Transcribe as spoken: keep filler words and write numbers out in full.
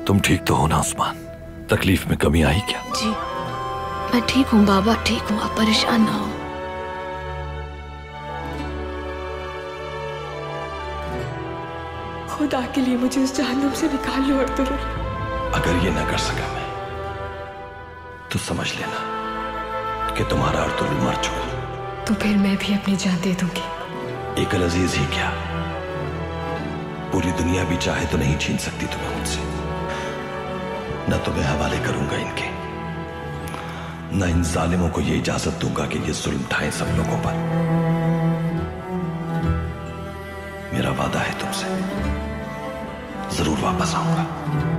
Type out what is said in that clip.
तुम ठीक तो हो ना उस्मान? तकलीफ में कमी आई क्या? जी मैं ठीक हूँ बाबा, ठीक हूँ, आप परेशान ना हो। खुदा के लिए मुझे उस जहन्नुम से निकाल लो अर्तुगरुल। अगर ये ना कर सका मैं तो समझ लेना कि तुम्हारा अर्तुगरुल मर चुका। तो फिर मैं भी अपनी जान दे दूंगी। एक अजीज ही क्या, पूरी दुनिया भी चाहे तो नहीं छीन सकती तुम्हें मुझसे। न तुम्हें हवाले करूंगा इनके, न इन जालिमों को ये इजाजत दूंगा कि ये जुल्म ढाएं सब लोगों पर। मेरा वादा है तुमसे, जरूर वापस आऊंगा।